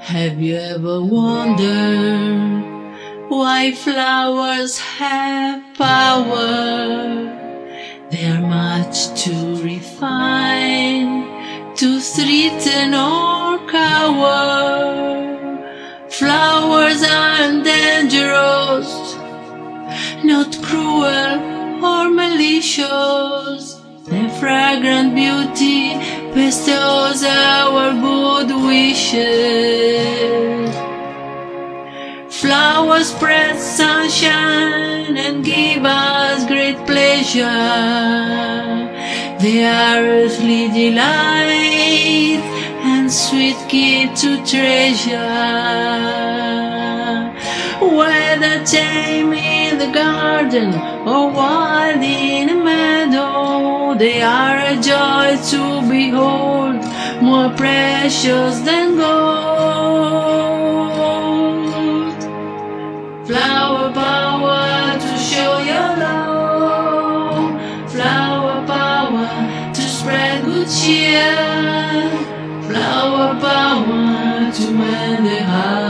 Have you ever wondered why flowers have power? They are much too refined to threaten or cower. Flowers aren't dangerous, not cruel or malicious. Their fragrant beauty bestows our good wishes. Flowers spread sunshine and give us great pleasure. They are earthly delight and sweet gift to treasure. Whether tame in the garden or wild in a meadow, they are a joy to behold, more precious than gold. Flower power to show your love, flower power to spread good cheer, flower power to mend the heart.